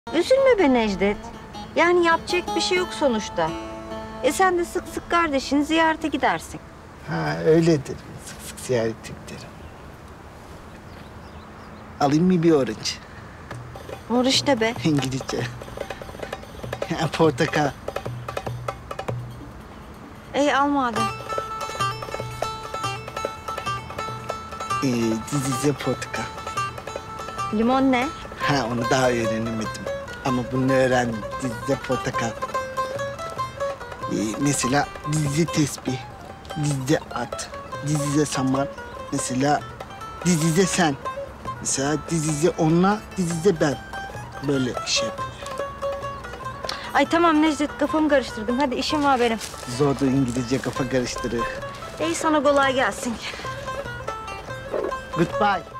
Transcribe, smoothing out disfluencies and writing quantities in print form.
Üzülme be Necdet. Yani yapacak bir şey yok sonuçta. Sen de sık sık kardeşini ziyarete gidersin. Ha öyledir. Sık sık ziyaret ederim. Alayım mı bir orange? Oruç ne be? İngilizce. Portakal. Al madem. Dizize portakal. Limon ne? Ha onu daha öğrenemedim. Ama bunu öğrendim. Dizize portakal. Mesela dizize tesbih, dizize at, dizize saman. Mesela dizize sen. Mesela dizize onunla, dizize ben. Böyle şey yapıyor. Ay tamam Necdet, kafamı karıştırdım. Hadi işim var benim. Zordu İngilizce kafa karıştırır. Sana kolay gelsin. Goodbye.